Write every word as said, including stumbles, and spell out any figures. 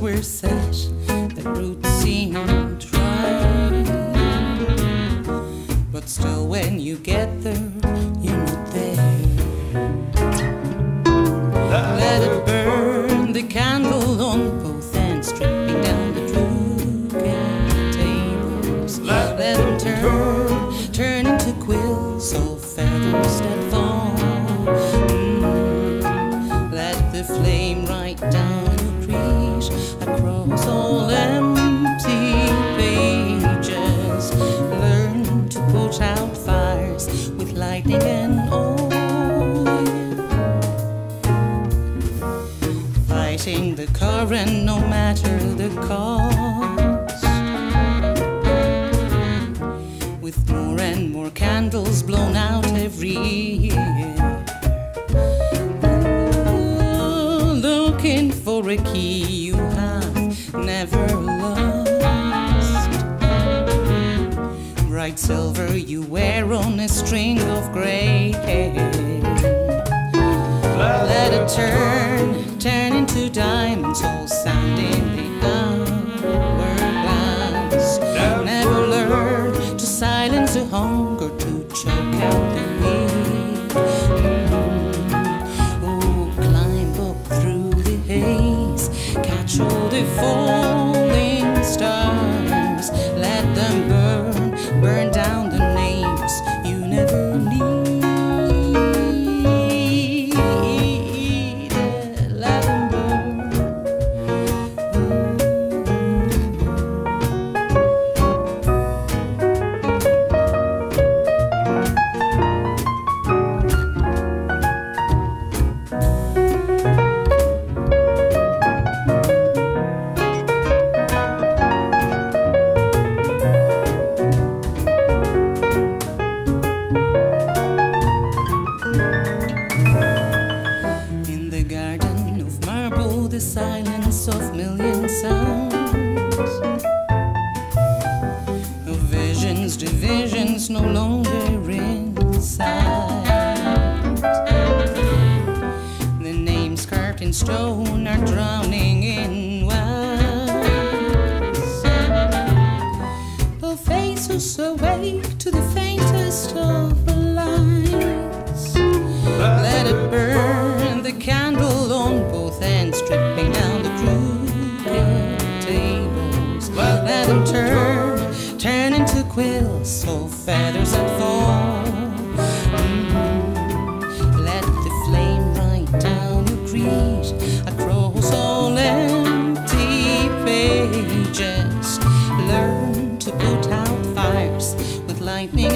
were set, the route seemed right. But still, when you get there, you're not there. Let it burn, the candle on both ends, stripping down the drooping tables. Let them turn, turn into quills of feathers that fall. Mm. Let the flame right down the crease across all empty pages. Learn to put out fires with lightning and oil. Fighting the current no matter the cost, with more and more candles blown out every year. Ooh, looking for a key you have never lost. Bright silver you wear on a string of gray hair. Let it turn, turn into diamonds, all sound in the hourglass. Never learn to silence the hunger, to choke out the weak. Mm. Oh, climb up through the haze, catch all the falling stars. Let them burn, burn down the names you never need. The silence of million sounds, of visions, divisions no longer in sight. The names carved in stone are drowning in wax. The faces awake to the faintest of the lights. Let it burn, the candle on both ends, stripping down the drooping tables. Let them turn, turn into quills of feathers that fall. Mm. Let the flame right down your crease across all empty pages. Learn to put out fires with lightning